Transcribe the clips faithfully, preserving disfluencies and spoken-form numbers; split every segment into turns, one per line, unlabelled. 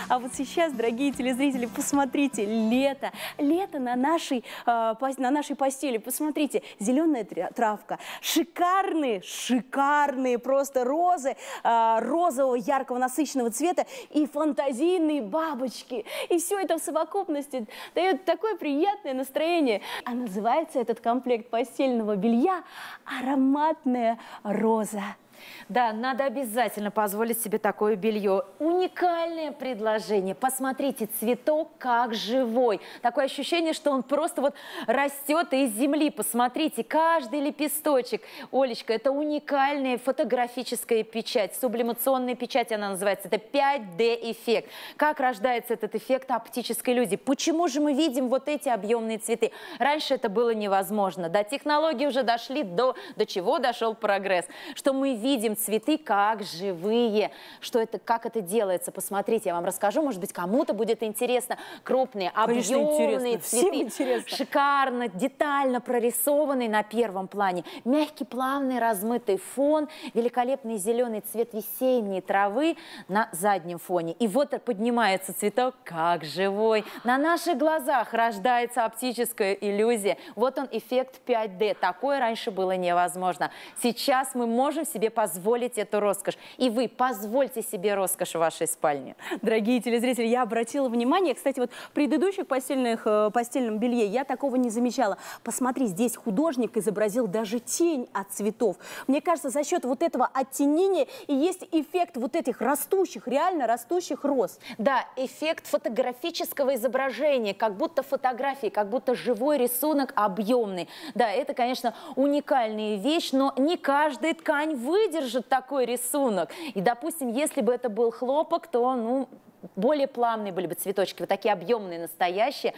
А вот сейчас, дорогие телезрители, посмотрите, лето, лето на нашей, э, на нашей постели. Посмотрите, зеленая травка, шикарные, шикарные просто розы, э, розового, яркого, насыщенного цвета и фантазийные бабочки. И все это в совокупности дает такое приятное настроение. А называется этот комплект постельного белья «Ароматная роза».
Да, надо обязательно позволить себе такое белье. Уникальное предложение. Посмотрите, цветок как живой. Такое ощущение, что он просто вот растет из земли. Посмотрите, каждый лепесточек. Олечка, это уникальная фотографическая печать, сублимационная печать она называется. Это пять дэ эффект. Как рождается этот эффект оптической иллюзии? Почему же мы видим вот эти объемные цветы? Раньше это было невозможно. Да, технологии уже дошли до, до чего дошел прогресс. Что мы видим Видим цветы как живые. Что это, как это делается? Посмотрите, я вам расскажу. Может быть, кому-то будет интересно. Крупные, объемные цветы. Шикарно, детально прорисованные на первом плане. Мягкий, плавный, размытый фон. Великолепный зеленый цвет весенней травы на заднем фоне. И вот поднимается цветок как живой. На наших глазах рождается оптическая иллюзия. Вот он, эффект пять дэ. Такое раньше было невозможно. Сейчас мы можем себе позволить эту роскошь. И вы позвольте себе роскошь в вашей спальне.
Дорогие телезрители, я обратила внимание, кстати, вот в предыдущих постельных, э, постельном белье я такого не замечала. Посмотри, здесь художник изобразил даже тень от цветов. Мне кажется, за счет вот этого оттенения и есть эффект вот этих растущих, реально растущих роз.
Да, эффект фотографического изображения, как будто фотографии, как будто живой рисунок объемный. Да, это, конечно, уникальная вещь, но не каждая ткань вы выдержит такой рисунок. И, допустим, если бы это был хлопок, то, ну, более плавные были бы цветочки, вот такие объемные, настоящие.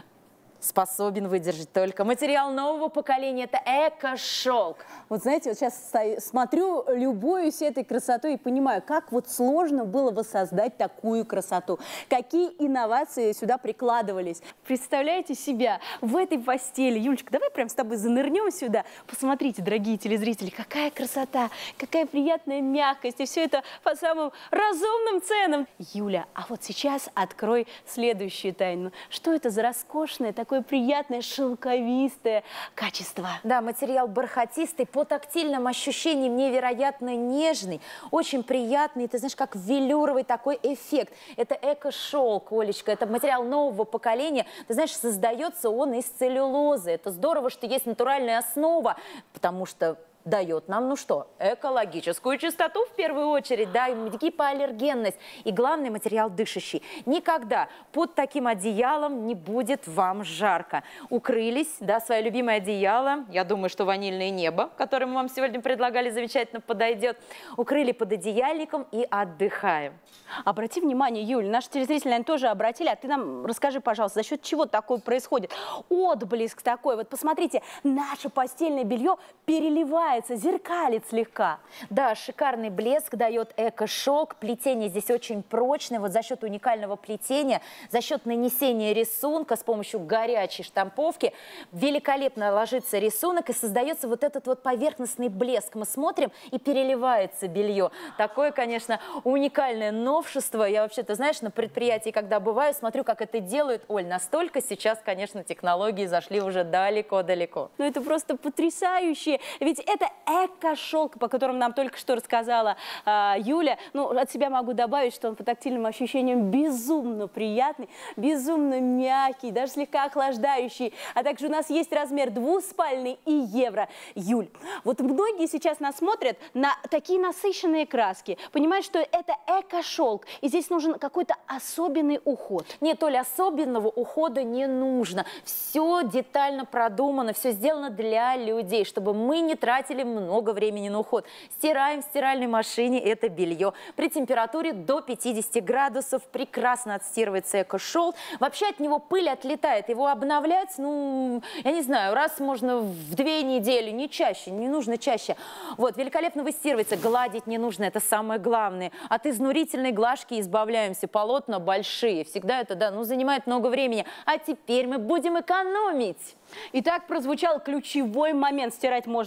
Способен выдержать только материал нового поколения. Это эко-шелк.
Вот знаете, вот сейчас стою, смотрю, любуюсь этой красотой и понимаю, как вот сложно было воссоздать такую красоту. Какие инновации сюда прикладывались. Представляете себя в этой постели. Юлечка, давай прям с тобой занырнем сюда. Посмотрите, дорогие телезрители, какая красота, какая приятная мягкость. И все это по самым разумным ценам. Юля, а вот сейчас открой следующую тайну. Что это за роскошное такое такое приятное шелковистое качество.
Да, материал бархатистый, по тактильным ощущениям невероятно нежный, очень приятный, ты знаешь, как велюровый такой эффект. Это эко-шелк, Олечка, это материал нового поколения. Ты знаешь, создается он из целлюлозы. Это здорово, что есть натуральная основа, потому что дает нам, ну что, экологическую чистоту в первую очередь, да, и гипоаллергенность. И главный материал дышащий. Никогда под таким одеялом не будет вам жарко. Укрылись, да, свое любимое одеяло. Я думаю, что ванильное небо, которое мы вам сегодня предлагали, замечательно подойдет. Укрыли под одеяльником и отдыхаем.
Обрати внимание, Юль, наши телезрители, наверное, тоже обратили, а ты нам расскажи, пожалуйста, за счет чего такое происходит? Отблеск такой, вот посмотрите, наше постельное белье переливается, зеркалит слегка.
Да, шикарный блеск дает эко-шелк, плетение здесь очень прочное, вот за счет уникального плетения, за счет нанесения рисунка с помощью горячей штамповки великолепно ложится рисунок и создается вот этот вот поверхностный блеск. Мы смотрим и переливается белье. Такое, конечно, уникальное новшество. Я вообще, ты знаешь, на предприятии, когда бываю, смотрю, как это делают. Оль, настолько сейчас, конечно, технологии зашли уже далеко-далеко.
Ну это просто потрясающе. Ведь это эко-шелк, по которому нам только что рассказала э, Юля. Ну, от себя могу добавить, что он по тактильным ощущениям безумно приятный, безумно мягкий, даже слегка охлаждающий. А также у нас есть размер двуспальный и евро. Юль, вот многие сейчас нас смотрят на такие насыщенные краски, понимают, что это эко-шелк, и здесь нужен какой-то особенный уход.
Нет, Оля, особенного ухода не нужно. Все детально продумано, все сделано для людей, чтобы мы не тратили много времени на уход. Стираем в стиральной машине это белье. При температуре до пятидесяти градусов прекрасно отстирывается эко-шелк. Вообще от него пыль отлетает. Его обновлять, ну, я не знаю, раз можно в две недели, не чаще, не нужно чаще. Вот, великолепно выстирывается, гладить не нужно, это самое главное. От изнурительной глажки избавляемся, полотна большие. Всегда это, да, ну, занимает много времени. А теперь мы будем экономить.
Итак, прозвучал ключевой момент. Стирать можно это отлично.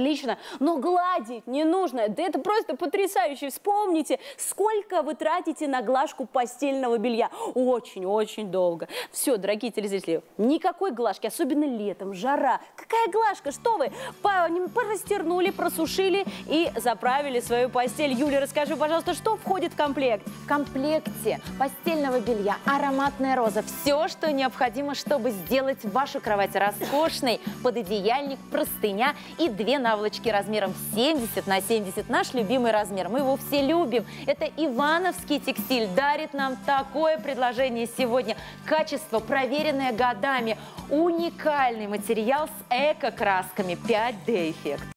отлично, но гладить не нужно. Да это просто потрясающе. Вспомните, сколько вы тратите на глажку постельного белья. Очень-очень долго. Все, дорогие телезрители, никакой глажки, особенно летом, жара. Какая глажка? Что вы? Порастернули, просушили и заправили свою постель. Юля, расскажи, пожалуйста, что входит в комплект?
В комплекте постельного белья ароматная роза. Все, что необходимо, чтобы сделать вашу кровать роскошной. Пододеяльник, простыня и две наволочки размером семьдесят на семьдесят. Наш любимый размер. Мы его все любим. Это Ивановский текстиль дарит нам такое предложение сегодня. Качество, проверенное годами. Уникальный материал с эко-красками пять дэ эффект.